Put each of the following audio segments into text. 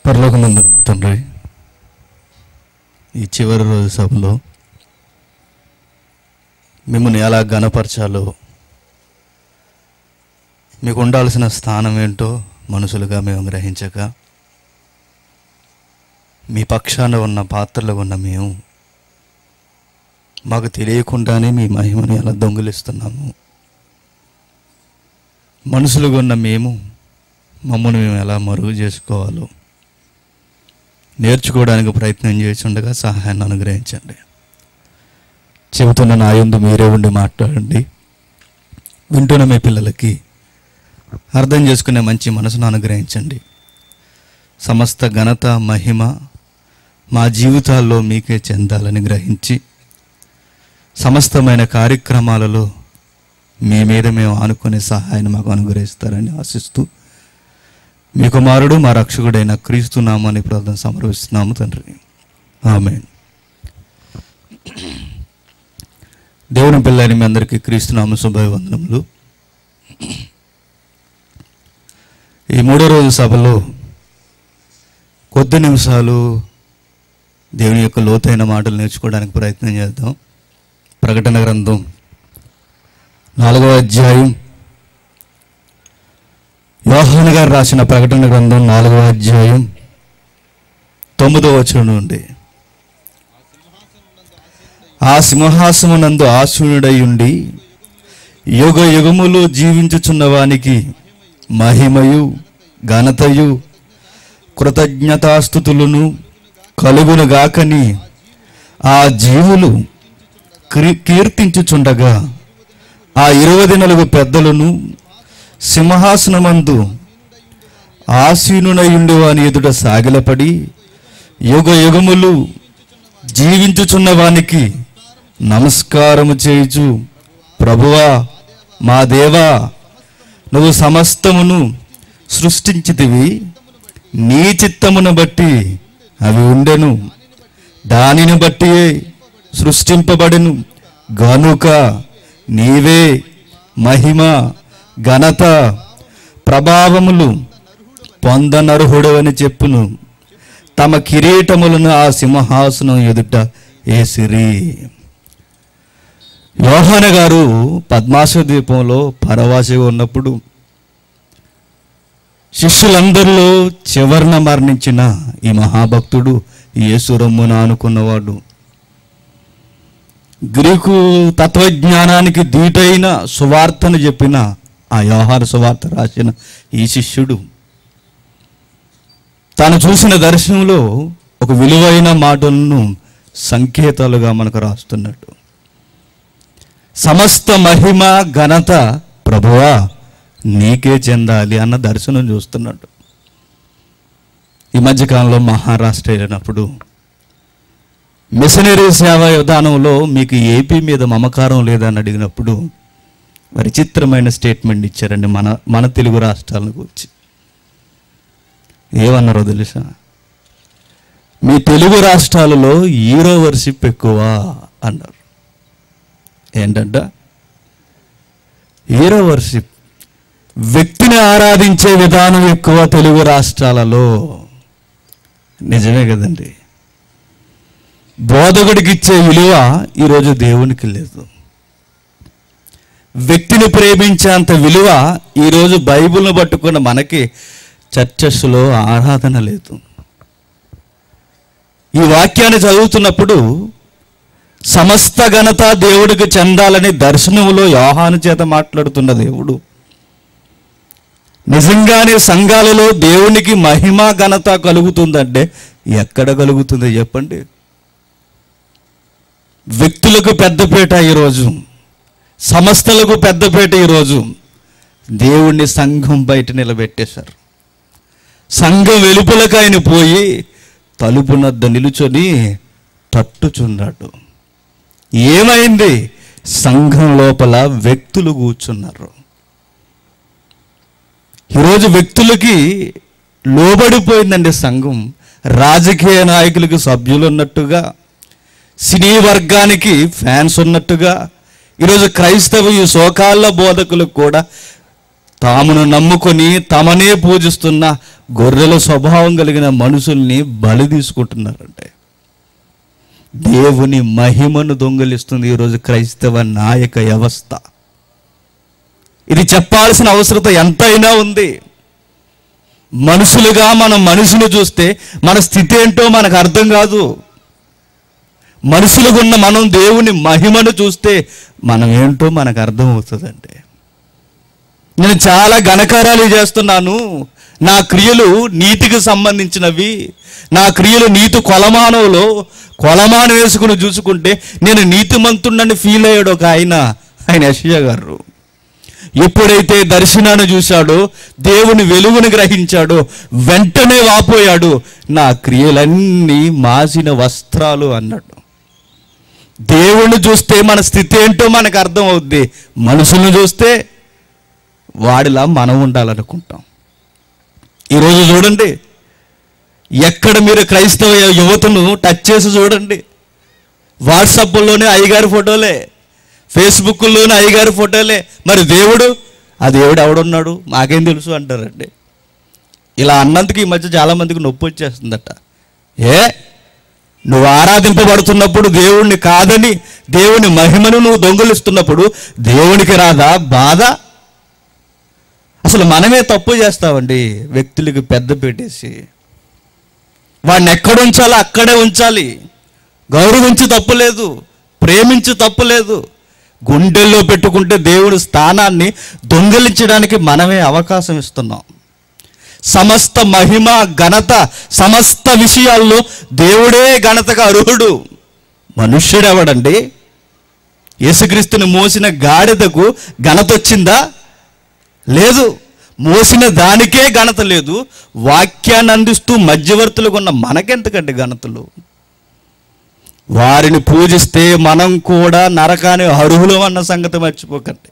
పరలోకమందున మా తండ్రి, ఈ చివరి రోజు సభలో మిమ్మల్ని ఎలా ఘనపరచాలో, మీకు ఉండాల్సిన స్థానం ఏంటో మనుషులుగా మేము గ్రహించక, మీ పక్షాన ఉన్న పాత్రలో ఉన్న మేము మాకు తెలియకుండానే మీ మహిమని ఎలా దొంగిలిస్తున్నాము. మనుషులుగా ఉన్న మేము మమ్మల్ని మేము ఎలా మరుగు చేసుకోవాలో నేర్చుకోవడానికి ప్రయత్నం చేస్తుండగా సహాయాన్ని అనుగ్రహించండి. చెబుతున్న నా యందు మీరే ఉండి మాట్లాడండి. వింటున్న మీ పిల్లలకి అర్థం చేసుకునే మంచి మనసును అనుగ్రహించండి. సమస్త ఘనత మహిమ మా జీవితాల్లో మీకే చెందాలని గ్రహించి, సమస్తమైన కార్యక్రమాలలో మీ మీద మేము ఆనుకునే సహాయాన్ని మాకు అనుగ్రహిస్తారని ఆశిస్తూ, మీ కుమారుడు మా రక్షకుడైన క్రీస్తు నామాన్ని ప్రార్థన సమర్పిస్తున్నాము తండ్రి. ఆమేన్. దేవుని పిల్లని మీ అందరికీ క్రీస్తు నామ శుభవందనములు. ఈ మూడో రోజు సభలో కొద్ది నిమిషాలు దేవుని యొక్క లోతైన మాటలు నేర్చుకోవడానికి ప్రయత్నం చేద్దాం. ప్రకటన గ్రంథం 4వ అధ్యాయం, యోహాను గారు రాసిన ప్రకటన గ్రంథం 4వ అధ్యాయం 9వ వచనం నుండి, ఆ సింహాసనమునందు ఆసీనుడై ఉండి యుగ యుగములు జీవించుచున్న వానికి మహిమయు ఘనతయు కృతజ్ఞతాస్తుతులను కలుగునుగాకని ఆ జీవులు కీర్తించుచుండగా, ఆ 24 పెద్దలను సింహాసనమందు ఆసీనునై ఉండి వాని ఎదుట సాగిలపడి, యుగ యుగములు జీవించుచున్న వానికి నమస్కారము చేయుచు, ప్రభువా మా దేవా, నువ్వు సమస్తమును సృష్టించితివి, నీ చిత్తమును బట్టి అవి ఉండెను, దానిని బట్టి సృష్టింపబడెను గనుక నీవే మహిమ ఘనత ప్రభావములు పొందనర్హుడవని చెప్పును. తమ కిరీటములను ఆ సింహాసనం ఎదుట ఏసిరి. యోహాను గారు పద్మాసు ద్వీపంలో పరవాసిగా ఉన్నప్పుడు శిష్యులందరిలో చివరన మరణించిన ఈ మహాభక్తుడు యేసు రొమ్మున ఆనుకున్నవాడు. గ్రీకు తత్వజ్ఞానానికి దీటైన సువార్తను చెప్పిన ఆ యోహాను సువార్త రాసిన ఈ శిష్యుడు తాను చూసిన దర్శనంలో ఒక విలువైన మాటలను సంకేతాలుగా మనకు రాస్తున్నట్టు, సమస్త మహిమ ఘనత ప్రభువా నీకే చెందాలి అన్న దర్శనం చూస్తున్నట్టు. ఈ మధ్యకాలంలో మహారాష్ట్ర వెళ్ళినప్పుడు మిషనరీ సేవ విధానంలో మీకు ఏపీ మీద మమకారం లేదని అడిగినప్పుడు విచిత్రమైన స్టేట్మెంట్ ఇచ్చారండి మన తెలుగు రాష్ట్రాలను గురించి. ఏమన్నారో తెలుసా? మీ తెలుగు రాష్ట్రాలలో హీరో వర్షిప్ ఎక్కువ అన్నారు. ఏంటంట? హీరో వర్షిప్, వ్యక్తిని ఆరాధించే విధానం ఎక్కువ తెలుగు రాష్ట్రాలలో. నిజమే కదండి. బోధకుడికి ఇచ్చే విలువ ఈరోజు దేవునికి లేదు. వ్యక్తిని ప్రేమించేంత విలువ ఈరోజు బైబిల్ను పట్టుకున్న మనకి చర్చస్లో ఆరాధన లేదు. ఈ వాక్యాన్ని చదువుతున్నప్పుడు సమస్త ఘనత దేవుడికి చెందాలని దర్శనంలో యోహాను చేత మాట్లాడుతున్న దేవుడు నిజంగానే సంఘాలలో దేవునికి మహిమ ఘనత కలుగుతుందంటే ఎక్కడ కలుగుతుంది చెప్పండి? వ్యక్తులకు పెద్దపీట ఈరోజు, సంస్థలకు పెద్దపీట ఈరోజు. దేవుణ్ణి సంఘం బయట నిలబెట్టేశారు. సంఘం వెలుపలకు ఆయన పోయి తలుపునద్ద నిలుచొని తట్టుచున్నాడు. ఏమైంది? సంఘం లోపల వ్యక్తులు కూర్చున్నారు. ఈరోజు వ్యక్తులకి లోబడిపోయిందండి సంఘం. రాజకీయ నాయకులకు సభ్యులు ఉన్నట్టుగా, సినీ వర్గానికి ఫ్యాన్స్ ఉన్నట్టుగా ఈరోజు క్రైస్తవ ఈ సోకాళ్ళ బోధకులకు కూడా తామును నమ్ముకొని తమనే పూజిస్తున్న గొర్రెల స్వభావం కలిగిన మనుషుల్ని బలి తీసుకుంటున్నారంటే దేవుని మహిమను దొంగిలిస్తుంది ఈరోజు క్రైస్తవ నాయక వ్యవస్థ. ఇది చెప్పాల్సిన అవసరత ఎంతైనా ఉంది. మనుషులుగా మనం మనిషిని చూస్తే మన స్థితి ఏంటో మనకు అర్థం కాదు. మనుషులుగా ఉన్న మనం దేవుని మహిమను చూస్తే మనం ఏంటో మనకు అర్థం అవుతుందండి. నేను చాలా ఘనకార్యాలు చేస్తున్నాను, నా క్రియలు నీతికి సంబంధించినవి, నా క్రియలు నీతి కొలమానంలో కొలమానం వేసుకుని చూసుకుంటే నేను నీతిమంతుడని ఫీల్ అయ్యాడు ఒక ఆయన యెషయా గారు. ఎప్పుడైతే దర్శనాన్ని చూశాడో, దేవుని వెలుగుని గ్రహించాడో, వెంటనే వాపోయాడు, నా క్రియలన్నీ మాసిన వస్త్రాలు అన్నాడు. దేవుణ్ణి చూస్తే మన స్థితి ఏంటో మనకు అర్థం అవుద్ది. మనుషులను చూస్తే వాడిలా మనం ఉండాలనుకుంటాం. ఈరోజు చూడండి, ఎక్కడ మీరు క్రైస్తవ యువతను టచ్ చేసి చూడండి, వాట్సాప్లోనే అయ్యగారి ఫోటోలే, ఫేస్బుక్లోనే అయ్యగారి ఫోటోలే. మరి దేవుడు, ఆ దేవుడు ఎవడున్నాడు మాకేం తెలుసు అంటారండి. ఇలా అన్నందుకు ఈ మధ్య చాలామందికి నొప్పి వచ్చేస్తుందట. నువ్వు ఆరాధింపబడుతున్నప్పుడు దేవుణ్ణి కాదని దేవుని మహిమను నువ్వు దొంగిలిస్తున్నప్పుడు దేవునికి రాదా బాధ? అసలు మనమే తప్పు చేస్తామండి, వ్యక్తులకు పెద్ద పెట్టేసి. వాడిని ఎక్కడ ఉంచాలో అక్కడే ఉంచాలి. గౌరవించి తప్పులేదు, ప్రేమించి తప్పులేదు. గుండెల్లో పెట్టుకుంటే దేవుడి స్థానాన్ని దొంగిలించడానికి మనమే అవకాశం ఇస్తున్నాం. సమస్త మహిమ ఘనత సమస్త విషయాల్లో దేవుడే ఘనతగా అర్హుడు. మనుష్యుడెవడండి? యేసుక్రీస్తుని మోసిన గాడిదకు ఘనత వచ్చిందా? లేదు. మోసిన దానికే ఘనత లేదు. వాక్యాన్ని అందిస్తూ మధ్యవర్తులకు ఉన్న మనకెందుకండి ఘనతలు? వారిని పూజిస్తే మనం కూడా నరకాన్ని అర్హులు అన్న సంగతి మర్చిపోకండి.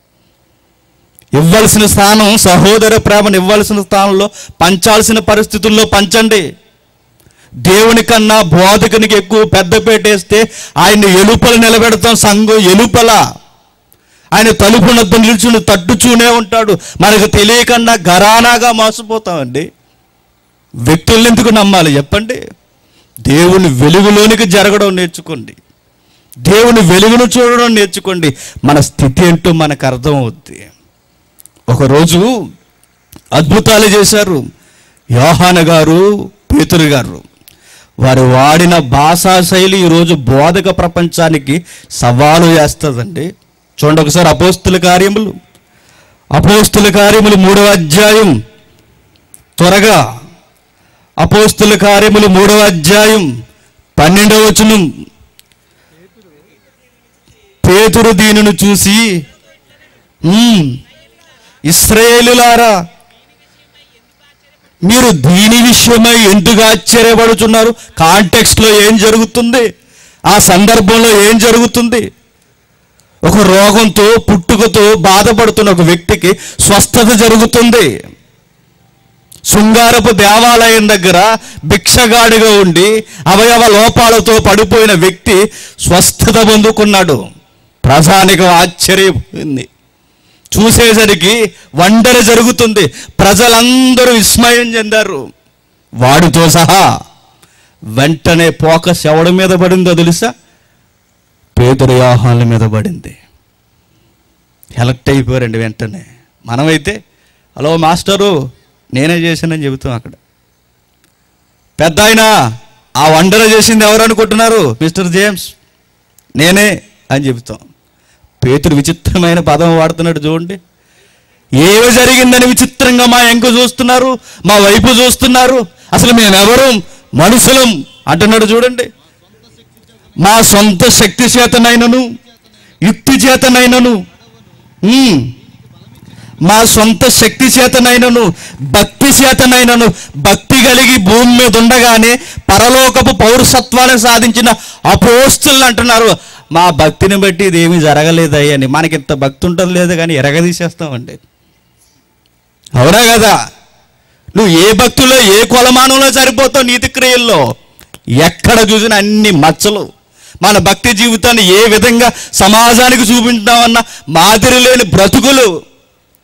ఇవ్వాల్సిన స్థానం, సహోదర ప్రేమను ఇవ్వాల్సిన స్థానంలో పంచాల్సిన పరిస్థితుల్లో పంచండి. దేవుని కన్నా బోధకునికి ఎక్కువ పెద్ద పెట్టేస్తే ఆయన్ని ఎలుపల నిలబెడతాం. సంఘం ఎలుపల ఆయన తలుపునద్ద నిల్చుని తట్టుచూనే ఉంటాడు. మనకు తెలియకుండా ఘరానాగా మోసపోతామండి. వ్యక్తుల్ని ఎందుకు నమ్మాలి చెప్పండి? దేవుని వెలుగులోనికి జరగడం నేర్చుకోండి, దేవుని వెలుగును చూడడం నేర్చుకోండి. మన స్థితి ఏంటో మనకు అర్థం అవుద్ది. ఒకరోజు అద్భుతాలు చేశారు యోహాను గారు, పేతురు గారు. వారు వాడిన భాషా శైలి ఈరోజు బోధక ప్రపంచానికి సవాలు చేస్తుందండి. చూడండి ఒకసారి అపోస్తుల కార్యములు 3వ అధ్యాయం, త్వరగా అపోస్తుల కార్యములు 3వ అధ్యాయం 12వ వచనం. పేతురు దీనిని చూసి, ఇశ్రాయేలులారా, మీరు దీని విషయమై ఎందుకు ఆశ్చర్యపడుతున్నారు? కాంటెక్స్ట్లో ఏం జరుగుతుంది? ఆ సందర్భంలో ఏం జరుగుతుంది? ఒక రోగంతో పుట్టుకతో బాధపడుతున్న ఒక వ్యక్తికి స్వస్థత జరుగుతుంది. శృంగారపు దేవాలయం దగ్గర భిక్షగాడిగా ఉండి అవయవ లోపాలతో పడిపోయిన వ్యక్తి స్వస్థత పొందుకున్నాడు. ప్రజానికి ఆశ్చర్యపోయింది. చూసేసరికి వండర జరుగుతుంది. ప్రజలందరూ విస్మయం చెందారు, వాడితో సహా. వెంటనే ఫోకస్ ఎవడి మీద పడిందో తెలుసా? పేతురు యోహానుల మీద పడింది. ఎలక్ట్ అయిపోయారండి వెంటనే. మనమైతే హలో మాస్టరు నేనే చేశానని చెబుతాం. అక్కడ పెద్ద ఆయన ఆ వండర చేసింది ఎవరు అనుకుంటున్నారు? మిస్టర్ జేమ్స్ నేనే అని చెబుతాం. పేతురు విచిత్రమైన పదం వాడుతున్నాడు చూడండి. ఏమి జరిగిందని విచిత్రంగా మా ఎంకు చూస్తున్నారు, మా వైపు చూస్తున్నారు. అసలు మేమెవరు? మనుషులం అంటున్నాడు చూడండి. మా సొంత శక్తి చేతనైనను యుక్తి చేతనైనను, మా సొంత శక్తి చేతనైనను భక్తి చేతనైనను, భక్తి కలిగి భూమి మీద ఉండగానే పరలోకపు పౌరసత్వాన్ని సాధించిన అపోస్తులు అంటున్నారు, మా భక్తిని బట్టి ఇదేమీ జరగలేదయ్య అని. మనకి ఇంత భక్తి ఉంటుంది లేదు కానీ ఎరగదీసేస్తామండి. అవునా కదా? నువ్వు ఏ భక్తుల్లో ఏ కొలమానంలో సరిపోతావు? నీతి క్రియల్లో ఎక్కడ చూసినా అన్ని మచ్చలు. మన భక్తి జీవితాన్ని ఏ విధంగా సమాజానికి చూపించామన్న మాదిరి లేని బ్రతుకులు.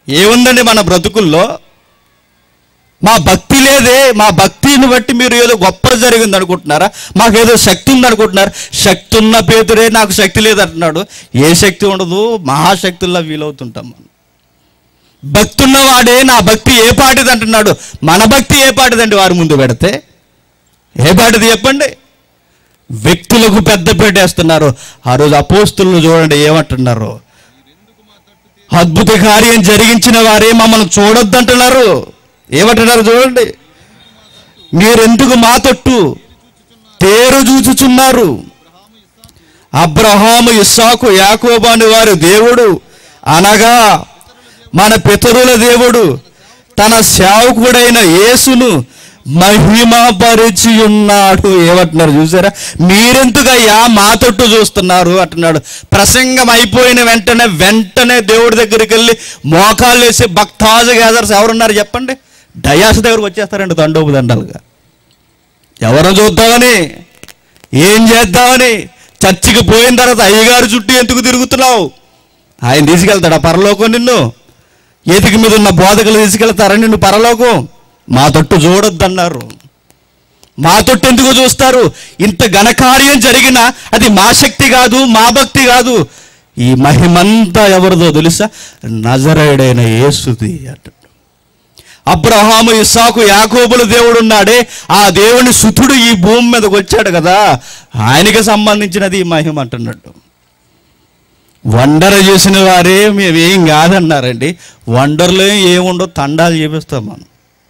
ఏముందండి మన బ్రతుకుల్లో? మా భక్తి లేదే. మా భక్తిని బట్టి మీరు ఏదో గొప్ప జరిగింది అనుకుంటున్నారా? మాకేదో శక్తి ఉంది అనుకుంటున్నారు? శక్తి ఉన్న పేతురే నాకు శక్తి లేదంటున్నాడు. ఏ శక్తి ఉండదు, మహాశక్తుల్లా వీలవుతుంటాం మనం. భక్తి ఉన్నవాడే నా భక్తి ఏ పాటిది అంటున్నాడు. మన భక్తి ఏ పాటిదండి వారి ముందు పెడితే? ఏ పాటిది చెప్పండి? వ్యక్తులకు పెద్ద పెట్టేస్తున్నారు. ఆ రోజు అపోస్తులను చూడండి ఏమంటున్నారు? అద్భుత కార్యం జరిగించిన వారే మమ్మల్ని చూడొద్దంటున్నారు. ఏమంటున్నారు చూడండి? మీరెందుకు మా తట్టు తేరు చూచుచున్నారు? అబ్రహాము, ఇస్సాకు, యాకోబు అని వారి దేవుడు అనగా మన పితరుల దేవుడు తన సేవకుడైన యేసును మహిమపరిచి ఉన్నాడు. ఏమంటున్నారు చూసారా? మీరెందుకయ్యా మా తట్టు చూస్తున్నారు అంటున్నాడు. ప్రసంగం అయిపోయిన వెంటనే దేవుడి దగ్గరికి వెళ్ళి మోకాళ్ళు వేసి భక్తాజ గ్యాదర్స్ ఎవరున్నారు చెప్పండి? డయాస్ దగ్గరకు వచ్చేస్తారండి దండోపు దండాలుగా. ఎవరో చూద్దామని, ఏం చేద్దామని. చర్చికి పోయిన తర్వాత అయ్యగారు చుట్టూ ఎందుకు తిరుగుతున్నావు? ఆయన తీసుకెళ్తాడా పరలోకం? నిన్ను ఏతికి మీద ఉన్న బోధకులు తీసుకెళ్తారా నిన్ను పరలోకం? మా తట్టు చూడొద్దన్నారు. మా తట్టు ఎందుకు చూస్తారు? ఇంత ఘనకార్యం జరిగినా అది మా శక్తి కాదు, మా భక్తి కాదు. ఈ మహిమంతా ఎవరిదో తెలుసా? నజరేయుడైన యేసుది అంటాడు. అబ్రహాము, ఇస్సాకు, యాకోబుల దేవుడు ఉన్నాడే, ఆ దేవుని సుతుడు ఈ భూమి మీదకి వచ్చాడు కదా, ఆయనకి సంబంధించినది ఈ మహిమ అంటున్నాడు. వండర్ చేసిన వారే మేమేం కాదన్నారండి. వండర్లో ఏముండో తండాలు చేపిస్తాం మనం.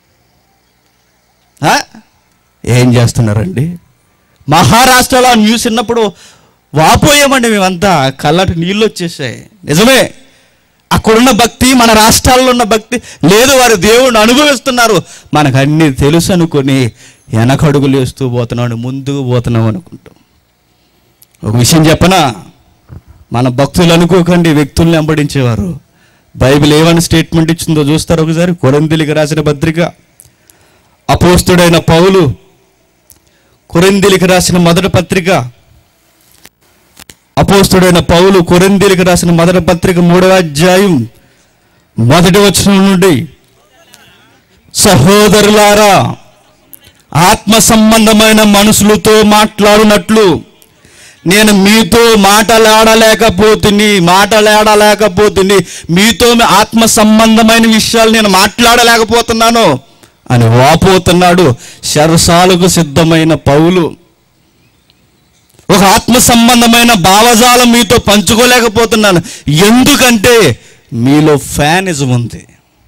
ఏం చేస్తున్నారండి? మహారాష్ట్రలో న్యూస్ విన్నప్పుడు వాపోయామండి మేమంతా. కళ్ళటి నీళ్ళు వచ్చేసాయి. నిజమే, అక్కడున్న భక్తి మన రాష్ట్రాల్లో ఉన్న భక్తి లేదు. వారు దేవుణ్ణి అనుభవిస్తున్నారు. మనకు అన్నీ తెలుసు అనుకొని వెనకడుగులు వేస్తూ పోతున్నాం, ముందుకు పోతున్నాం అనుకుంటాం. ఒక విషయం చెప్పనా? మన భక్తులు అనుకోకండి వ్యక్తుల్ని వెంబడించేవారు. బైబిల్ ఏమని స్టేట్మెంట్ ఇచ్చిందో చూస్తారు ఒకసారి. కొరింథీయులకు రాసిన పత్రిక, అపోస్తుడైన పౌలు కొరింథీయులకు రాసిన మొదటి పత్రిక, అపోస్తుడైన పౌలు కొరింథీయులకు రాసిన మొదటి పత్రిక 3వ అధ్యాయం 1వ వచనం నుండి, సహోదరులారా, ఆత్మ సంబంధమైన మనుషులతో మాట్లాడినట్లు నేను మీతో మాటలాడలేకపోతుంది. మీతో ఆత్మ సంబంధమైన విషయాలు నేను మాట్లాడలేకపోతున్నాను అని వాపోతున్నాడు శరసాలకు సిద్ధమైన పౌలు. ఒక ఆత్మ సంబంధమైన భావజాలం మీతో పంచుకోలేకపోతున్నాను. ఎందుకంటే మీలో ఫ్యానిజం ఉంది.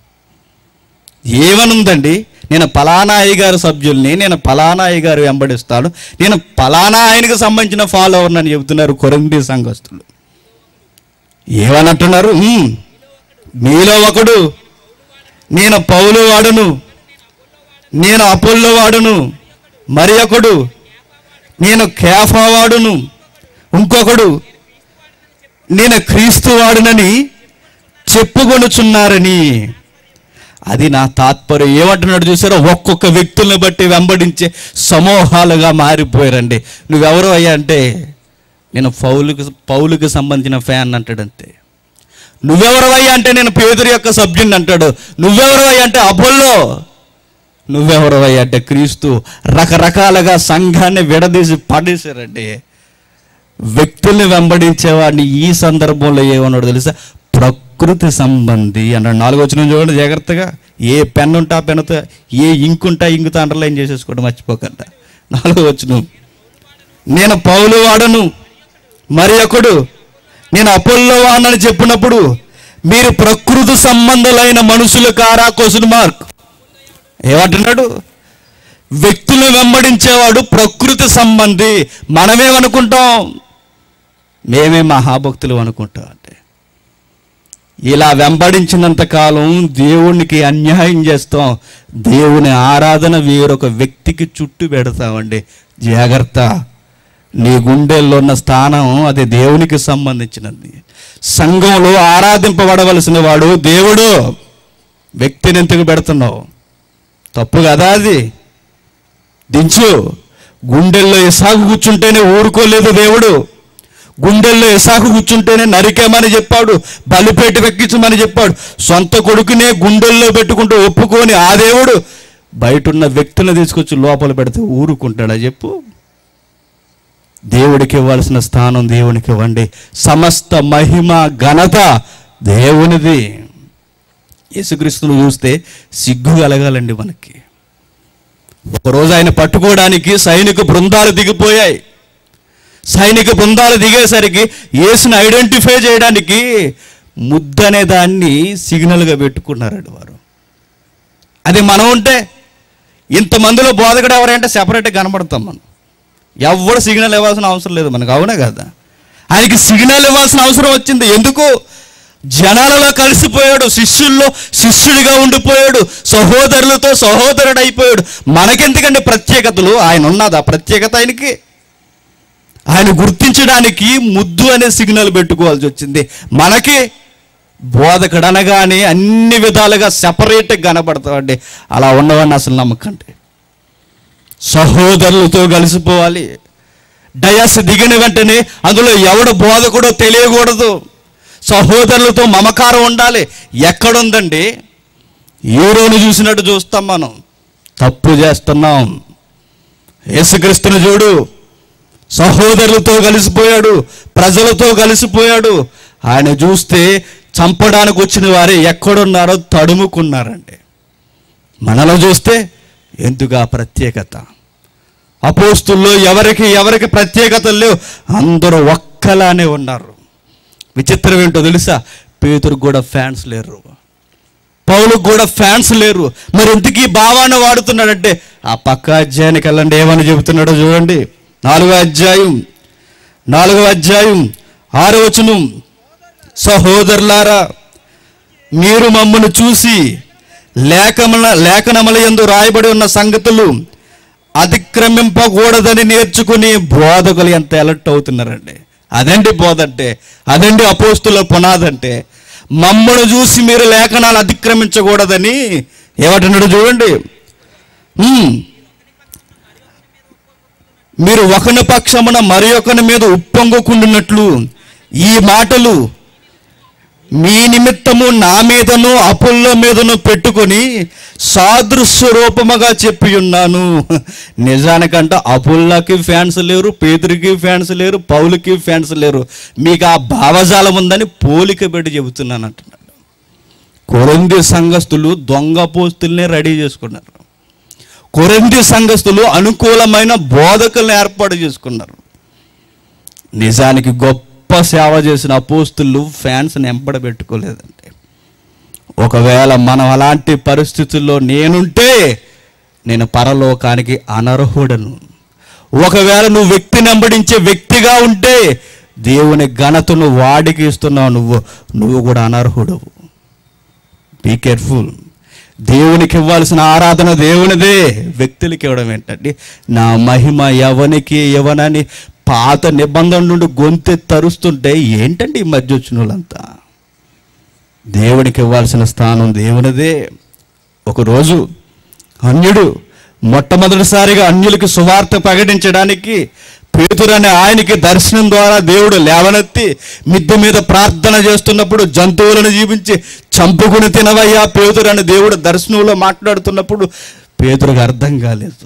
ఏమనుందండి? నేను పలానా అయ్యగారు సభ్యుల్ని, నేను పలానా అయ్యగారు వెంబడిస్తాను, నేను పలానా ఆయనకు సంబంధించిన ఫాలోవర్ అని చెబుతున్నారు కొరింథీ సంఘస్థులు. ఏమనంటున్నారు? మీలో ఒకడు నేను పౌలు వాడును, నేను అపోల్లో వాడును, మరి ఒకడు నేను కేఫా వాడును, ఇంకొకడు నేను క్రీస్తు వాడునని చెప్పుకొనుచున్నారని. అది నా తాత్పర్యం. ఏమంటున్నాడు చూసారో? ఒక్కొక్క వ్యక్తుల్ని బట్టి వెంబడించే సమూహాలుగా మారిపోయారండి. నువ్వెవరు అయ్యా అంటే నేను పౌలుకి సంబంధించిన ఫ్యాన్ అంటాడు అంతే. నువ్వెవరు అయ్యా అంటే నేను పేతురు యొక్క సభ్యుని అంటాడు. నువ్వెవరు అయ్యా అంటే అపోల్లో. నువ్వెవరు అయ్యా అంటే క్రీస్తు. రకరకాలుగా సంఘాన్ని విడదీసి పడేశారండి. వ్యక్తుల్ని వెంబడించేవాడిని ఈ సందర్భంలో ఏమన్నాడు తెలుసా? ప్రకృతి సంబంధి అన్నాడు. 4వ వచనం చూడండి జాగ్రత్తగా. ఏ పెన్ ఉంటే ఆ పెన్నుతో, ఏ ఇంకు ఉంటే ఆ ఇంకుతో అండర్లైన్ చేసేసుకోండి, మర్చిపోకండి. 4వ వచనం, నేను పౌలు వాడను, మరి ఒకడు నేను అపోల్లో వాడనని చెప్పినప్పుడు మీరు ప్రకృతి సంబంధులైన మనుషులు కారా? Question mark. ఏమంటున్నాడు? వ్యక్తులను వెంబడించేవాడు ప్రకృతి సంబంధి. మనమేమనుకుంటాం? మేమే మహాభక్తులు అనుకుంటాం. అంటే ఇలా వెంబడించినంత కాలం దేవునికి అన్యాయం చేస్తాం. దేవుని ఆరాధన వేరొక వ్యక్తికి చుట్టూ పెడతామండి. జాగ్రత్త. నీ గుండెల్లో ఉన్న స్థానం అది దేవునికి సంబంధించినది. సంఘంలో ఆరాధింపబడవలసిన వాడు దేవుడు. వ్యక్తిని ఎందుకు పెడుతున్నావు? తప్పు కదా అది. దించు. గుండెల్లో ఇసాకు కూర్చుంటేనే ఊరుకోలేదు దేవుడు. గుండెల్లో ఇసాకు కూర్చుంటేనే నరికేమని చెప్పాడు, బలిపేట వెక్కించమని చెప్పాడు. సొంత కొడుకునే గుండెల్లో పెట్టుకుంటూ ఒప్పుకొని ఆ దేవుడు బయట ఉన్న వ్యక్తులను తీసుకొచ్చి లోపల పెడితే ఊరుకుంటాడా చెప్పు? దేవుడికి ఇవ్వాల్సిన స్థానం దేవునికి ఇవ్వండి. సమస్త మహిమ ఘనత దేవునిది. యేసుక్రీస్తును చూస్తే సిగ్గు కలగాలండి మనకి. ఒకరోజు ఆయన పట్టుకోవడానికి సైనిక బృందాలు దిగిపోయాయి. సైనిక బృందాలు దిగేసరికి యేసుని ఐడెంటిఫై చేయడానికి ముద్దనే దాన్ని సిగ్నల్గా పెట్టుకున్నారండి వారు. అది మనం ఉంటే ఇంతమందిలో బోధకుడు ఎవరంటే సెపరేట్గా కనబడతాం మనం. ఎవరు సిగ్నల్ ఇవ్వాల్సిన అవసరం లేదు మనకు, అవునా కదా? ఆయనకి సిగ్నల్ ఇవ్వాల్సిన అవసరం వచ్చింది. ఎందుకు? జనాలలో కలిసిపోయాడు, శిష్యుల్లో శిష్యుడిగా ఉండిపోయాడు, సహోదరులతో సహోదరుడు అయిపోయాడు. మనకెందుకంటే ప్రత్యేకతలు? ఆయన ఉన్నదా ప్రత్యేకత ఆయనకి? ఆయన గుర్తించడానికి ముద్దు అనే సిగ్నల్ పెట్టుకోవాల్సి వచ్చింది. మనకి బోధకుడు అనగానే అన్ని విధాలుగా సెపరేట్గా కనబడతామండి. అలా ఉన్నవాడిని అసలు నమ్మకండి. సహోదరులతో కలిసిపోవాలి. డయాస్ దిగిన వెంటనే అందులో ఎవడు బోధకుడో తెలియకూడదు. సహోదరులతో మమకారం ఉండాలి. ఎక్కడుందండి? హీరోని చూసినట్టు చూస్తాం మనం, తప్పు చేస్తున్నాం. యేసుక్రీస్తుని చూడు, సహోదరులతో కలిసిపోయాడు, ప్రజలతో కలిసిపోయాడు. ఆయన చూస్తే చంపడానికి వచ్చిన వారే ఎక్కడున్నారో తడుముకున్నారండి. మనలో చూస్తే ఎందుకు ప్రత్యేకత? అపోస్తుల్లో ఎవరికి ప్రత్యేకతలు లేవు, అందరూ ఒక్కలానే ఉన్నారు. విచిత్రం ఏంటో తెలుసా? పేతురుకు కూడా ఫ్యాన్స్ లేరు, పౌలుకు కూడా ఫ్యాన్స్ లేరు. మరి ఎందుకు ఈ భావాన్ని వాడుతున్నాడంటే ఆ పక్క అధ్యాయానికి వెళ్ళండి, ఏమని చెబుతున్నాడో చూడండి. 4వ అధ్యాయం 6వ వచనం. సహోదరులారా, మీరు మమ్మను చూసి లేఖనముల యందు రాయబడి ఉన్న సంగతులు అతిక్రమింపకూడదని నేర్చుకుని బోధకులు ఎంత అలర్ట్ అవుతున్నారండి. అదండి బోధ అంటే, అదండి అపోస్తుల పునాదంటే. మమ్మను చూసి మీరు లేఖనాలు అతిక్రమించకూడదని ఏమంటున్నాడు చూడండి. మీరు ఒకని పక్షమున మరి ఒకని మీద ఉప్పొంగుకుంటున్నట్లు ఈ మాటలు మీ నిమిత్తము నా మీదను అపుల్ల మీదను పెట్టుకొని సాదృశ్య రూపముగా చెప్పి ఉన్నాను. నిజానికంటే అపుల్లకి ఫ్యాన్స్ లేరు, పేతురికి ఫ్యాన్స్ లేరు, పౌలుకి ఫ్యాన్స్ లేరు. మీకు ఆ భావజాలం ఉందని పోలిక పెట్టి చెబుతున్నాను అంటున్నాడు. కొరింథీ సంఘస్థులు దొంగ పోస్తుల్నే రెడీ చేసుకున్నారు. కొరింథీ సంఘస్థులు అనుకూలమైన బోధకులను ఏర్పాటు చేసుకున్నారు. నిజానికి గొప్ప సేవ చేసిన అపోస్తులు ఫ్యాన్స్ని ఎంపడబెట్టుకోలేదండి. ఒకవేళ మనం అలాంటి పరిస్థితుల్లో నేనుంటే నేను పరలోకానికి అనర్హుడను. ఒకవేళ నువ్వు వ్యక్తిని వెంబడించే వ్యక్తిగా ఉంటే దేవుని ఘనతను వాడికి ఇస్తున్నావు, నువ్వు కూడా అనర్హుడవు. Be careful. దేవునికి ఇవ్వాల్సిన ఆరాధన దేవునిదే, వ్యక్తులకి ఇవ్వడం ఏంటండి? నా మహిమ ఎవనికి ఇవ్వనని పాత నిబంధన నుండి గొంతె తరుస్తుంటే ఏంటండి ఈ మధ్య వచ్చిన వాళ్ళంతా? దేవునికి ఇవ్వాల్సిన స్థానం దేవునిదే. ఒకరోజు అన్యుడు మొట్టమొదటిసారిగా అన్యులకి సువార్త ప్రకటించడానికి పేతురు అనే ఆయనకి దర్శనం ద్వారా దేవుడు లేవనెత్తి మిద్దె మీద ప్రార్థన చేస్తున్నప్పుడు జంతువులను జీవించి చంపుకుని తినవయ్యా పేతురు అని దేవుడు దర్శనంలో మాట్లాడుతున్నప్పుడు పేతురుకు అర్థం కాలేదు.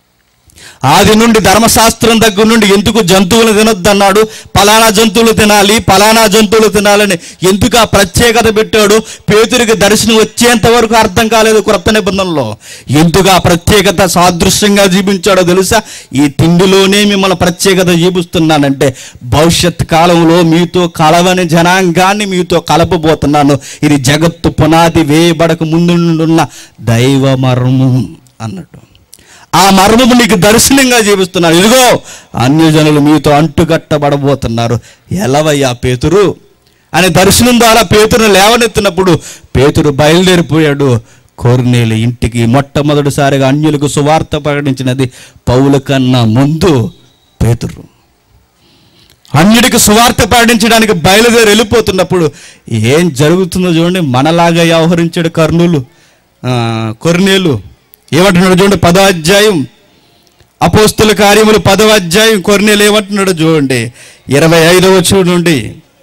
ఆది నుండి ధర్మశాస్త్రం దగ్గర నుండి ఎందుకు జంతువులు తినొద్దన్నాడు, పలానా జంతువులు తినాలి, పలానా జంతువులు తినాలని ఎందుకు ఆ ప్రత్యేకత పెట్టాడు? పేతురికి దర్శనం వచ్చేంత వరకు అర్థం కాలేదు క్రొత్త నిబంధనలో. ఎందుకు ఆ ప్రత్యేకత సాదృశ్యంగా జీవించాడో తెలుసా? ఈ తిండిలోనే మిమ్మల్ని ప్రత్యేకత జీవిస్తున్నానంటే భవిష్యత్ కాలంలో మీతో కలవని జనాంగాన్ని మీతో కలపబోతున్నాను. ఇది జగత్తు పునాది వేయబడక ముందున్న దైవ మర్మం అన్నట్టు. ఆ మర్మము నీకు దర్శనంగా జీవిస్తున్నారు. ఇదిగో అన్యజనులు మీతో అంటుకట్టబడబోతున్నారు. ఎలవయ్యా పేతురు అని దర్శనం ద్వారా పేతురును లేవనెత్తినప్పుడు పేతురు బయలుదేరిపోయాడు. కొర్నేలి ఇంటికి మొట్టమొదటిసారిగా అన్యులకు సువార్త ప్రకటించినది పౌలు కన్నా ముందు పేతురు. అన్యుడికి సువార్త ప్రకటించడానికి బయలుదేరి వెళ్ళిపోతున్నప్పుడు ఏం జరుగుతుందో చూడండి. మనలాగా వ్యవహరించాడు కొర్నేలు. ఏమంటున్నాడు చూడండి, 10వ అధ్యాయం అపోస్తుల కార్యములు 10వ అధ్యాయం కొర్నేలు ఏమంటున్నాడు చూడండి, 25వ వచనం నుండి.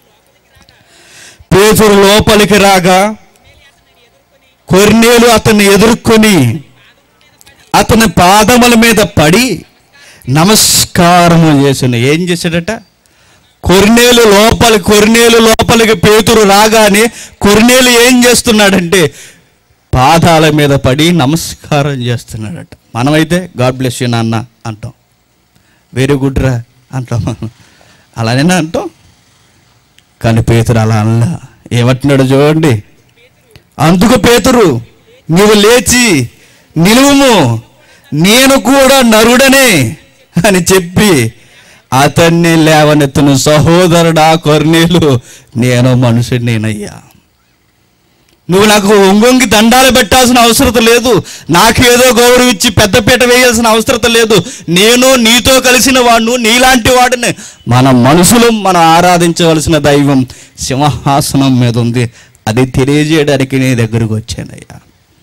పేతురు లోపలికి రాగా కొర్నేలు అతన్ని ఎదుర్కొని అతని పాదముల మీద పడి నమస్కారము చేసిన. ఏం చేశాడట? కొర్నేలు లోపలికి పేతురు రాగానే కొర్నేలు ఏం చేస్తున్నాడంటే పాదాల మీద పడి నమస్కారం చేస్తున్నాడట. మనమైతే గాడ్ బ్లెస్ యూ నాన్న అంటాం, వెరీ గుడ్ రా అంటాం, అలానేనా అంటాం. కానీ పేతురు అలా అనలా. ఏమంటున్నాడు చూడండి, అందుకు పేతురు నీవు లేచి నిలువుము, నేను కూడా నరుడనే అని చెప్పి అతన్ని లేవనెత్తును. సహోదరుడా కొర్నేలు, నేను మనుషుడినేనయ్యా, నువ్వు నాకు ఒంగొంగి దండాలు పెట్టాల్సిన అవసరం లేదు, నాకేదో గౌరవించి పెద్దపీట వేయాల్సిన అవసరం లేదు. నేను నీతో కలిసిన వాడును, నీలాంటి వాడిని. మన మనుషులు మనం ఆరాధించవలసిన దైవం సింహాసనం మీద ఉంది, అది తెలియజేయడానికి నీ దగ్గరకు వచ్చానయ్యా.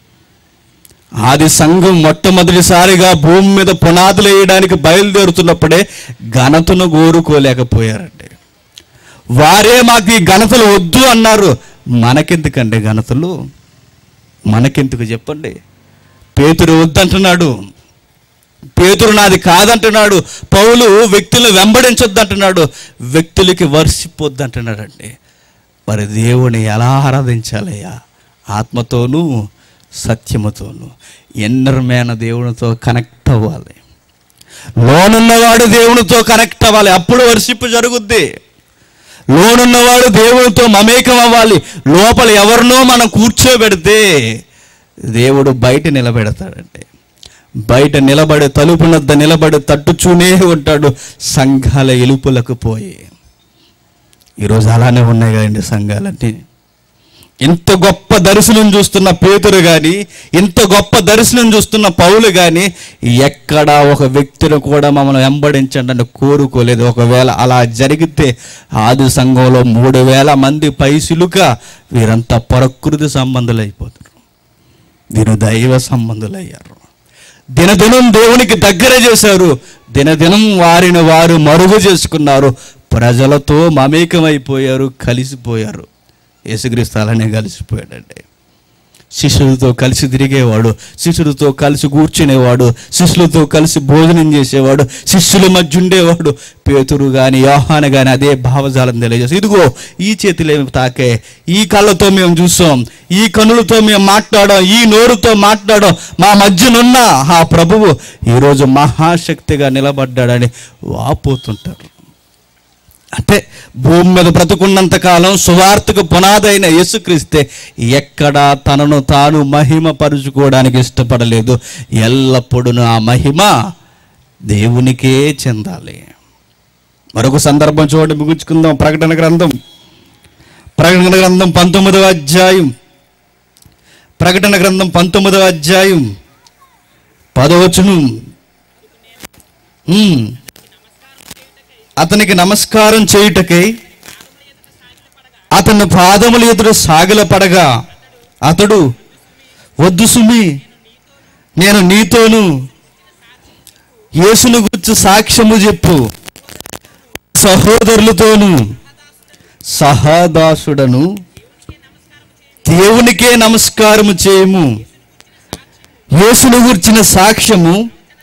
ఆది సంఘం మొట్టమొదటిసారిగా భూమి మీద పునాదులు వేయడానికి బయలుదేరుతున్నప్పుడే ఘనతను కోరుకోలేకపోయారండి. వారే మాకు ఈ ఘనతలు వద్దు అన్నారు. మనకెందుకండి ఘనతలు? మనకెందుకు చెప్పండి? పేతురు వద్దంటున్నాడు, పేతురు నాది కాదంటున్నాడు. పౌలు వ్యక్తులను వెంబడించొద్దు అంటున్నాడు, వ్యక్తులకి వర్షిపోద్దు అంటున్నాడండి. మరి దేవుని ఎలా ఆరాధించాలయ్యా? ఆత్మతోనూ సత్యముతోనూ. ఎన్నరమైన దేవునితో కనెక్ట్ అవ్వాలి, లోనున్నవాడు దేవునితో కనెక్ట్ అవ్వాలి, అప్పుడు వర్షిప్ జరుగుద్ది. లోనున్నవాడు దేవునితో మమేకం అవ్వాలి. లోపల ఎవరినో మనం కూర్చోబెడితే దేవుడు బయట నిలబెడతాడండి. బయట నిలబడి తలుపునద్ద నిలబడి తట్టుచూనే ఉంటాడు సంఘాల ఎలుపులకు పోయి. ఈరోజు అలానే ఉన్నాయి కదండి సంఘాలన్నీ. ఇంత గొప్ప దర్శనం చూస్తున్న పేతురు కానీ, ఇంత గొప్ప దర్శనం చూస్తున్న పౌలు కానీ ఎక్కడా ఒక వ్యక్తిని కూడా మమ్మల్ని వెంబడించండి అని కోరుకోలేదు. ఒకవేళ అలా జరిగితే ఆది సంఘంలో 3000 మంది పైసిలుక వీరంతా ప్రకృతి సంబంధులు అయిపోతారు, వీరు దైవ సంబంధులు అయ్యారు. దినదినం దేవునికి దగ్గర చేశారు, దినదినం వారిని వారు మరుగు చేసుకున్నారు, ప్రజలతో మమేకమైపోయారు, కలిసిపోయారు. యేసుక్రీస్తు అలానే కలిసిపోయాడండి. శిష్యులతో కలిసి తిరిగేవాడు, శిష్యులతో కలిసి కూర్చునేవాడు, శిష్యులతో కలిసి భోజనం చేసేవాడు, శిష్యుల మధ్య ఉండేవాడు. పేతురు కానీ యోహాను కానీ అదే భావజాలం తెలియజేస్తాం. ఇదిగో ఈ చేతులు ఏమి తాకే, ఈ కళ్ళతో మేము చూసాం, ఈ కనులతో మేము మాట్లాడాం, ఈ నోరుతో మాట్లాడాం, మా మధ్యనున్న ఆ ప్రభువు ఈరోజు మహాశక్తిగా నిలబడ్డాడని వాపోతుంటారు. అంటే భూమి మీద బ్రతుకున్నంత కాలం సువార్తకు పునాదైన యేసుక్రీస్తే ఎక్కడా తనను తాను మహిమ పరుచుకోవడానికి ఇష్టపడలేదు. ఎల్లప్పుడూ ఆ మహిమ దేవునికే చెందాలి. మరొక సందర్భం చూడండి, ముగించుకుందాం. ప్రకటన గ్రంథం 19వ అధ్యాయం, ప్రకటన గ్రంథం 19వ అధ్యాయం 10వ వచనం. అతనికి నమస్కారం చేయుటకై అతని పాదముల ఎదుట సాగిలపడగా అతడు, వద్దు సుమి, నేను నీతోను యేసును గురించి సాక్ష్యము చెప్పు, సహోదరులతోను సహదాసుడను దేవునికే నమస్కారము చేయము, యేసును గురించిన సాక్ష్యము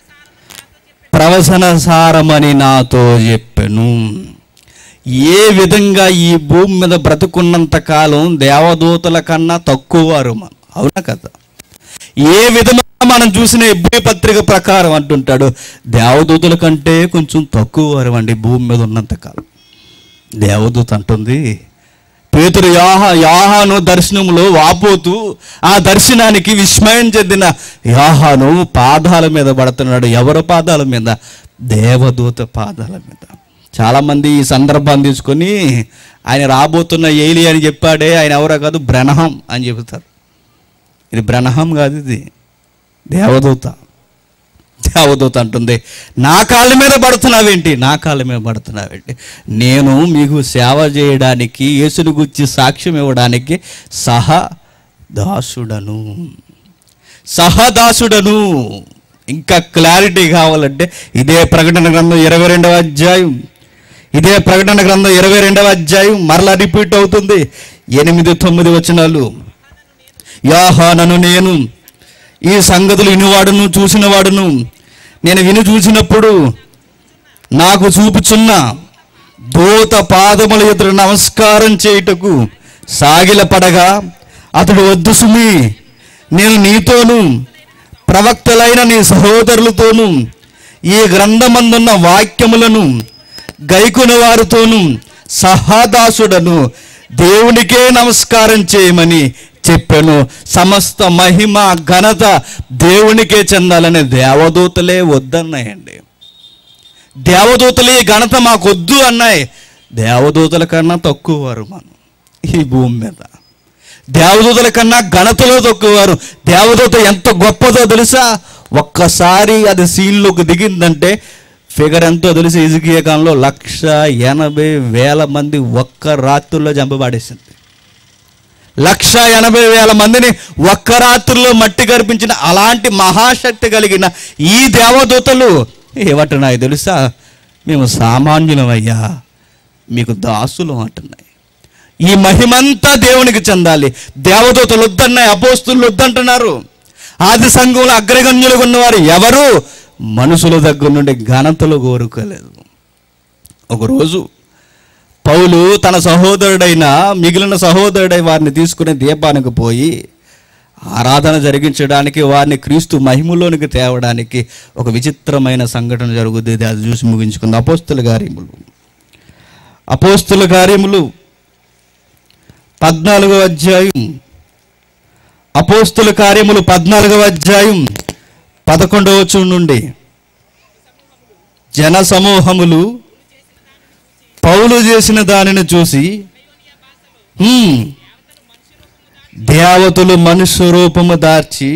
ప్రవచనసారమని నాతో చెప్పెను. ఏ విధంగా ఈ భూమి మీద బ్రతుకున్నంత కాలం దేవదూతల కన్నా తక్కువ వారు, అవునా కదా? ఏ విధంగా మనం చూసిన హెబ్రీ పత్రిక ప్రకారం అంటుంటాడు, దేవదూతల కంటే కొంచెం తక్కువ వారు అండి భూమి మీద ఉన్నంత కాలం. దేవదూత అంటుంది, పేతురు యోహాను దర్శనంలో వాపోతూ ఆ దర్శనానికి విస్మయం చెందిన యోహాను పాదాల మీద పడుతున్నాడు. ఎవరి పాదాల మీద? దేవదూత పాదాల మీద. చాలామంది ఈ సందర్భాన్ని తీసుకొని ఆయన రాబోతున్న ఏలి అని చెప్పాడే, ఆయన ఎవరో కాదు, బ్రహ్మం అని చెబుతారు. ఇది బ్రహ్మం కాదు, ఇది దేవదూత. దేవదూత అంటుంది, నా కాళ్ళ మీద పడుతున్నావేంటి, నా కాళ్ళ మీద పడుతున్నావేంటి? నేను మీకు సేవ చేయడానికి, యేసుని గురించి సాక్ష్యం ఇవ్వడానికి సహదాసుడను. ఇంకా క్లారిటీ కావాలంటే ఇదే ప్రకటన గ్రంథం 22వ అధ్యాయం, ఇదే ప్రకటన గ్రంథం 22వ అధ్యాయం మరలా రిపీట్ అవుతుంది. 8-9 వచనాలు. యోహానను నేను ఈ సంగతులు వినివాడును చూసినవాడును, నేను విని చూసినప్పుడు నాకు చూపుచున్న దూత పాదముల ఎదుట నమస్కారం చేయుటకు సాగిలపడగా అతడు, వద్దు సుమి, నేను నీతోను ప్రవక్తలైన నీ సహోదరులతోనూ ఈ గ్రంథమందున్న వాక్యములను గైకొన వారితోనూ సహాదాసుడను, దేవునికే నమస్కారం చేయమని చెప్పాను. సమస్త మహిమ ఘనత దేవునికే చెందాలనే దేవదూతలే వద్దన్నాయండి. దేవదూతలే ఘనత మాకొద్దు అన్నాయి. దేవదూతల కన్నా తక్కువ వారు మనం ఈ భూమి మీద. దేవదూతల కన్నా ఘనతలో తక్కువవారు. దేవదూత ఎంత గొప్పదో తెలుసా? ఒక్కసారి అది సీన్లోకి దిగిందంటే ఫిగర్ ఎంతో తెలిసి హిజ్కియా కాలంలో 180,000 మంది ఒక్క రాత్రుల్లో చంపబడేసింది. 180,000 మందిని ఒక్క రాత్రుల్లో మట్టి కరిపించిన అలాంటి మహాశక్తి కలిగిన ఈ దేవదూతలు ఏమంటున్నాయి తెలుసా? మేము సామాన్యులమయ్యా, మీకు దాసులం అంటున్నాయి. ఈ మహిమంతా దేవునికి చెందాలి. దేవదూతలు వద్దన్నాయి, అపోస్తులు వద్దంటున్నారు. ఆది సంఘంలో అగ్రగణ్యులుగా ఉన్నవారు ఎవరు మనుషుల దగ్గర నుండి ఘనతలు కోరుకోలేదు. ఒకరోజు పౌలు తన సహోదరుడైన మిగిలిన సహోదరుడై వారిని తీసుకుని దీపానికి పోయి ఆరాధన జరిగించడానికి, వారిని క్రీస్తు మహిమలోనికి తేవడానికి ఒక విచిత్రమైన సంఘటన జరుగుతుంది. అది చూసి ముగించుకుంది. అపోస్తుల కార్యములు 14వ అధ్యాయం, అపోస్తుల కార్యములు 14వ అధ్యాయం 11వ వచనం నుండి, జన సమూహములు పౌలు చేసిన దానిని చూసి దేవతలు మనుష్య రూపము దార్చి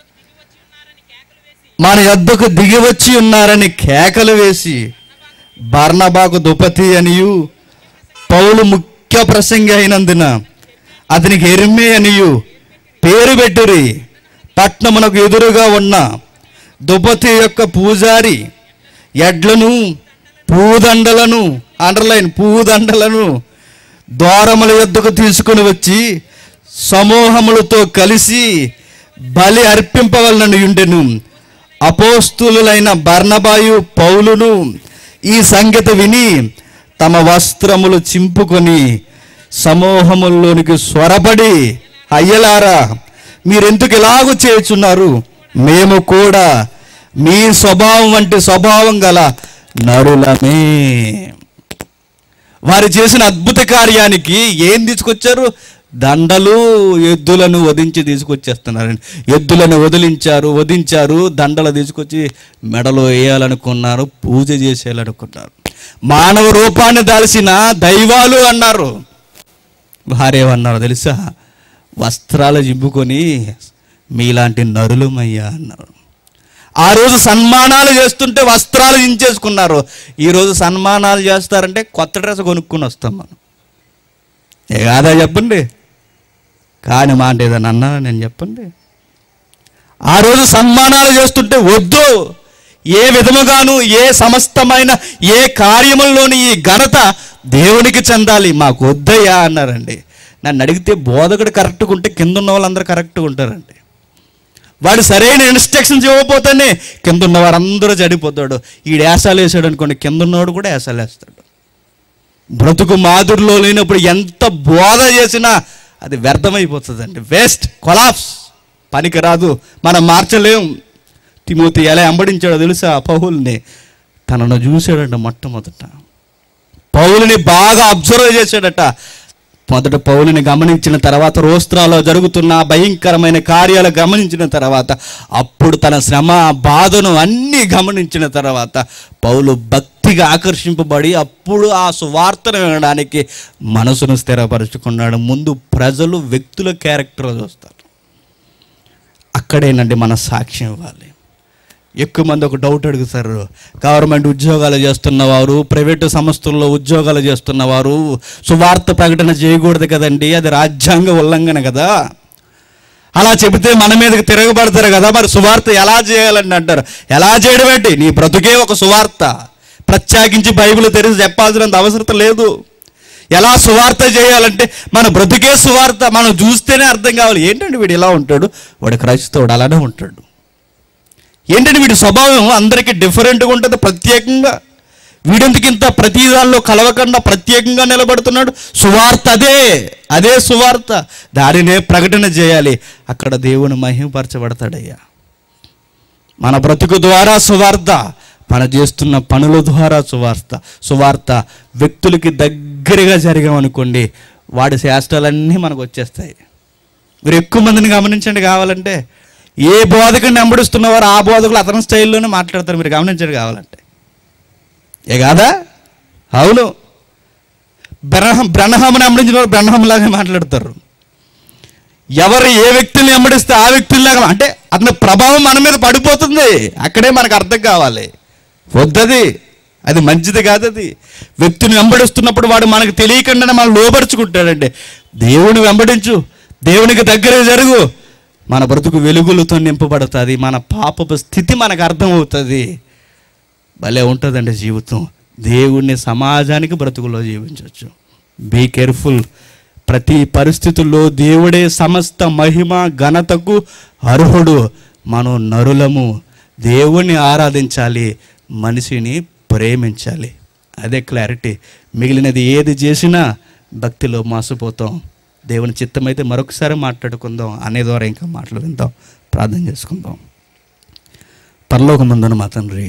మన యొద్దకు దిగివచ్చి ఉన్నారని కేకలు వేసి బర్నబాకు దుపతి అనియు, పౌలు ముఖ్య ప్రసంగి అయినందున అతనికి ఎర్మే అనియు పేరు పెట్టురి. పట్నమునకు ఎదురుగా ఉన్న దుపతి యొక్క పూజారి ఎడ్లను, పూదండలను, అండర్లైన్ పూదండలను ద్వారముల యొద్దకు తీసుకుని వచ్చి సమూహములతో కలిసి బలి అర్పింపవలనని ఉండెను. అపోస్తులైన బర్నబాయు పౌలును ఈ సంగతి విని తమ వస్త్రములు చింపుకొని సమూహముల్లోనికి స్వరపడి, అయ్యలారా, మీరెందుకు ఇలాగూ చేయుచున్నారు? మేము కూడా మీ స్వభావం వంటి స్వభావం గల నరులమే. వారు చేసిన అద్భుత కార్యానికి ఏం తీసుకొచ్చారు? దండలు, ఎద్దులను వధించి తీసుకొచ్చేస్తున్నారండి. ఎద్దులను వధించారు, దండలు తీసుకొచ్చి మెడలో వేయాలనుకున్నారు, పూజ చేసేయాలనుకున్నారు. మానవ రూపాన్ని దాల్చిన దైవాలు అన్నారు. వారేమన్నారు తెలుసా? వస్త్రాలు జింపుకొని మీలాంటి నరులమయ్యా అన్నారు. ఆ రోజు సన్మానాలు చేస్తుంటే వస్త్రాలు దించేసుకున్నారు. ఈరోజు సన్మానాలు చేస్తారంటే కొత్త డ్రెస్ కొనుక్కుని వస్తాం మనం. ఏ కాదా చెప్పండి? కాని మాట ఏదన్నా అన్నారా నేను చెప్పండి? ఆ రోజు సన్మానాలు చేస్తుంటే వద్దు, ఏ విధముగాను ఏ సమస్తమైన ఏ కార్యముల్లోని ఈ ఘనత దేవునికి చెందాలి, మాకు వద్దయ్యా అన్నారండి. నన్ను అడిగితే బోధకుడు కరెక్ట్గా ఉంటే కింద ఉన్న వాళ్ళందరూ కరెక్ట్గా ఉంటారండి. వాడు సరైన ఇన్స్ట్రక్షన్స్ ఇవ్వకపోతేనే కింద ఉన్న వారందరూ చెడిపోతాడు. ఈడు ఏసాలు వేసాడు అనుకోండి, కింద ఉన్నవాడు కూడా ఏసాలు వేస్తాడు. బ్రతుకు మాధురిలో లేనప్పుడు ఎంత బోధ చేసినా అది వ్యర్థమైపోతుందండి. వేస్ట్, కొలాప్స్, పనికిరాదు, మనం మార్చలేం. తిమోతి ఎలా వెంబడించాడో తెలుసా? పౌలుని తనను చూశాడట. మొట్టమొదట పౌలుని బాగా అబ్జర్వ్ చేశాడట. మొదట పౌలుని గమనించిన తర్వాత, రోస్త్రాలో జరుగుతున్న భయంకరమైన కార్యాలు గమనించిన తర్వాత, అప్పుడు తన శ్రమ బాధను అన్నీ గమనించిన తర్వాత పౌలు భక్తిగా ఆకర్షింపబడి అప్పుడు ఆ సువార్తను వినడానికి మనసును స్థిరపరుచుకున్నాడు. ముందు ప్రజలు వ్యక్తుల క్యారెక్టర్ చూస్తారు. అక్కడేనండి మన సాక్ష్యం ఇవ్వాలి. ఎక్కువ మంది ఒక డౌట్ అడుగుతారు. గవర్నమెంట్ ఉద్యోగాలు చేస్తున్నవారు, ప్రైవేటు సంస్థల్లో ఉద్యోగాలు చేస్తున్నవారు సువార్త ప్రకటన చేయకూడదు కదండి, అది రాజ్యాంగ ఉల్లంఘన కదా. అలా చెబితే మన మీదకి తిరగబడతారు కదా, మరి సువార్త ఎలా చేయాలని అంటారు. ఎలా చేయడం ఏంటి? నీ బ్రతుకే ఒక సువార్త. ప్రత్యేకించి బైబిల్ తెరిచి చెప్పాల్సినంత అవసరం లేదు. ఎలా సువార్త చేయాలంటే మన బ్రతుకే సువార్త. మనం చూస్తేనే అర్థం కావాలి, ఏంటంటే వీడు ఇలా ఉంటాడు, వాడు క్రైస్తవుడు అలానే ఉంటాడు. ఏంటంటే వీడి స్వభావం అందరికీ డిఫరెంట్గా ఉంటుంది, ప్రత్యేకంగా. వీడెందుకు ఇంత ప్రతి దానిలో కలవకుండా ప్రత్యేకంగా నిలబడుతున్నాడు? సువార్త అదే సువార్త. దానినే ప్రకటన చేయాలి. అక్కడ దేవుని మహిమపరచబడతాడయ్యా. మన బ్రతుకు ద్వారా సువార్త, మన చేస్తున్న పనుల ద్వారా సువార్త వ్యక్తులకి దగ్గరగా జరిగామనుకోండి, వాడి శాస్త్రాలన్నీ మనకు వచ్చేస్తాయి. మీరు ఎక్కువ మందిని గమనించండి. కావాలంటే ఏ బోధకుని వెంబడిస్తున్నవారు ఆ బోధకులు అతని స్టైల్లోనే మాట్లాడతారు. మీరు గమనించండి కావాలంటే. ఏ కాదా? అవును. బ్రహ్మని వెంబడించిన వారు బ్రహ్మంలాగా మాట్లాడతారు. ఎవరు ఏ వ్యక్తుల్ని వెంబడిస్తే ఆ వ్యక్తుల్లాగా, అంటే అతని ప్రభావం మన మీద పడిపోతుంది. అక్కడే మనకు అర్థం కావాలి. వద్దది, అది మంచిది కాదు. అది వ్యక్తిని వెంబడిస్తున్నప్పుడు వాడు మనకు తెలియకుండానే మనం లోపరుచుకుంటాడండి. దేవుని వెంబడించు, దేవునికి దగ్గర జరుగు, మన బ్రతుకు వెలుగులతో నింపబడుతుంది. మన పాపపు స్థితి మనకు అర్థమవుతుంది. భలే ఉంటుందండి జీవితం. దేవుణ్ణి సమాజానికి బ్రతుకులో జీవించవచ్చు. Be careful. ప్రతి పరిస్థితుల్లో దేవుడే సమస్త మహిమ ఘనతకు అర్హుడు. మనం నరులము. దేవుణ్ణి ఆరాధించాలి, మనిషిని ప్రేమించాలి. అదే క్లారిటీ. మిగిలినది ఏది చేసినా భక్తిలో మోసపోతాం. దేవుని చిత్తమైతే మరొకసారి మాట్లాడుకుందాం. అనే ద్వారా ఇంకా మాటలు విందాం, ప్రార్థన చేసుకుందాం. పరలోకమందున మా తండ్రి,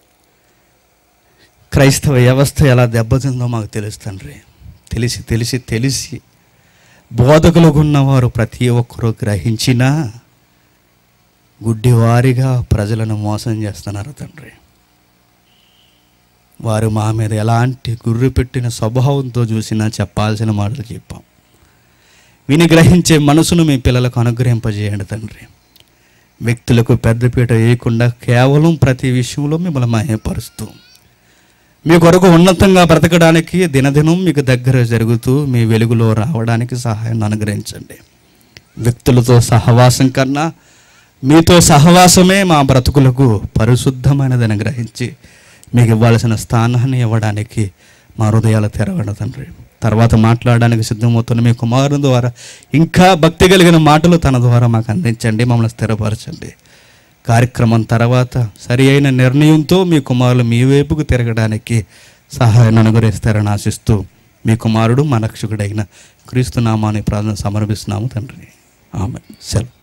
క్రైస్తవ వ్యవస్థ ఎలా దెబ్బతిందో మాకు తెలుసు తండ్రి. తెలిసి బోధకులకు ఉన్నవారు ప్రతి ఒక్కరూ గ్రహించినా గుడ్డివారిగా ప్రజలను మోసం చేస్తున్నారు తండ్రి. వారు మా మీద ఎలాంటి గుర్రు పెట్టిన స్వభావంతో చూసినా చెప్పాల్సిన మాటలు చెప్పాం. విని గ్రహించే మనసును మీ పిల్లలకు అనుగ్రహింపజేయండి తండ్రి. వ్యక్తులకు పెద్దపీట వేయకుండా కేవలం ప్రతి విషయంలో మిమ్మల్ని మహిమపరుస్తూ మీ కొరకు ఉన్నతంగా బ్రతకడానికి దినదినం మీకు దగ్గర జరుగుతూ మీ వెలుగులో రావడానికి సహాయాన్ని అనుగ్రహించండి. వ్యక్తులతో సహవాసం కన్నా మీతో సహవాసమే మా బ్రతుకులకు పరిశుద్ధమైనదని గ్రహించి మీకు ఇవ్వాల్సిన స్థానాన్ని ఇవ్వడానికి మా హృదయాలు తెరవండి తండ్రి. తర్వాత మాట్లాడడానికి సిద్ధమవుతున్న మీ కుమారుని ద్వారా ఇంకా భక్తి కలిగిన మాటలు తన ద్వారా మాకు అందించండి, మమ్మల్ని స్థిరపరచండి. కార్యక్రమం తర్వాత సరి అయిన నిర్ణయంతో మీ కుమారులు మీ వైపుకు తిరగడానికి సహాయాన్ని అనుగ్రహిస్తారని ఆశిస్తూ మీ కుమారుడు మా రక్షకుడైన క్రీస్తు నామాన్ని ప్రార్థన సమర్పిస్తున్నాము తండ్రి. ఆమేన్. సెలవు.